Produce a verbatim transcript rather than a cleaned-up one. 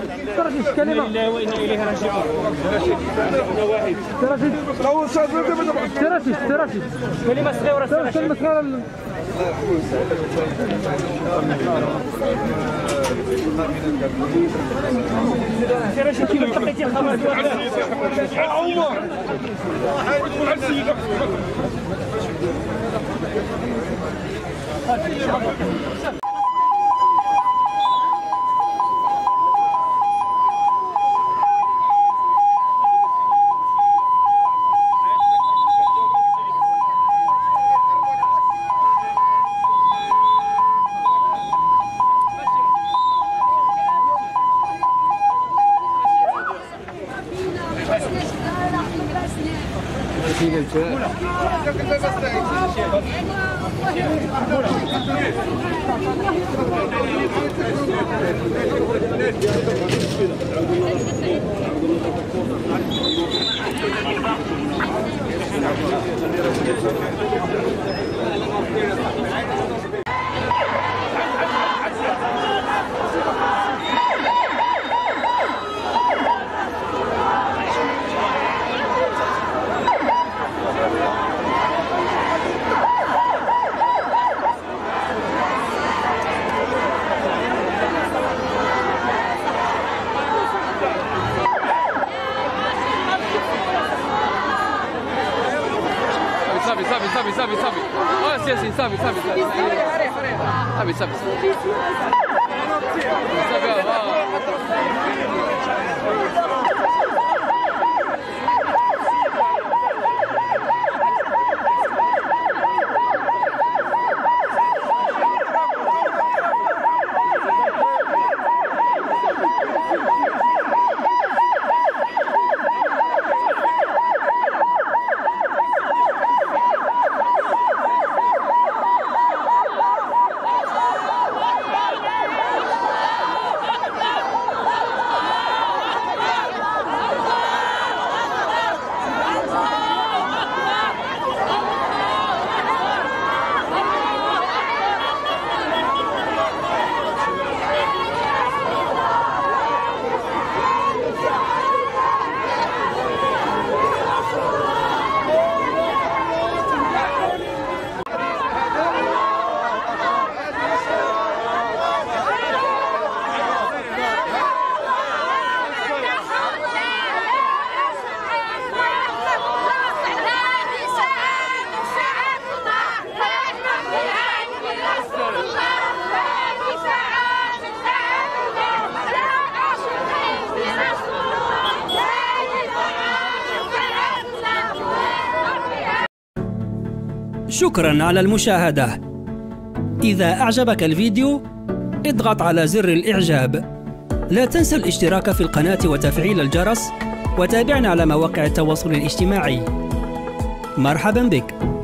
ترشيش كلمة لا وإنا إليه راجعون. ترشيش ترشيش ترشيش كلمة صغيرة كلمة صغيرة. ترشيش كيف لقيتي الخبر يا عمر؟ Sabe, sabe, sabe, sabe, sabe. Ah, sim, sim, sabe, sabe, sabe. Sabe, sabe. Sabe, ah. شكرا على المشاهدة. إذا أعجبك الفيديو اضغط على زر الإعجاب. لا تنسى الاشتراك في القناة وتفعيل الجرس، وتابعنا على مواقع التواصل الاجتماعي. مرحبا بك.